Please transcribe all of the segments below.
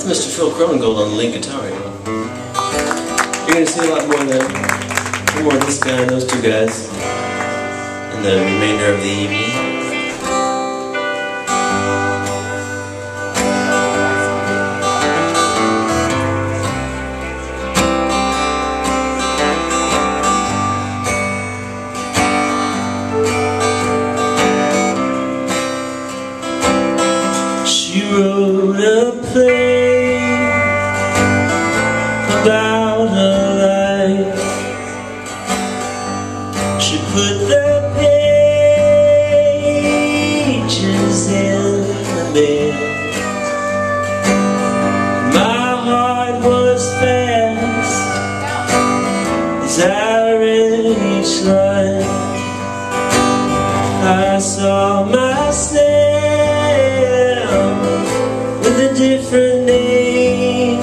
Mr. Phil Cronengold on the lead guitar, you know. You're going to see a lot more of them. More of this guy and those two guys in the remainder of the evening. She wrote a play about her life. She put the pages in the mail. My heart was fast as I read each line. I saw myself with a different name.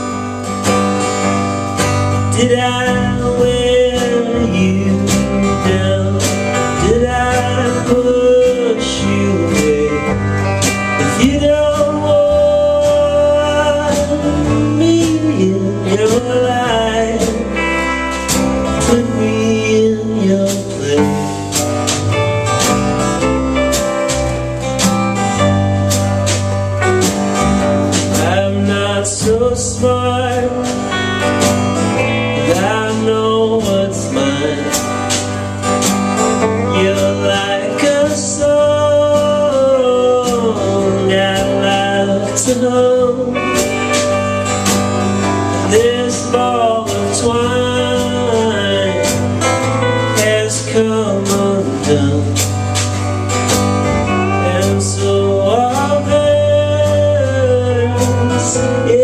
Did I wear you down? Did I push you away? If you don't want me in your life, put me in your place. So smart, but I know what's mine. You're like a song I like to hum. This ball of twine has come undone, and so our hands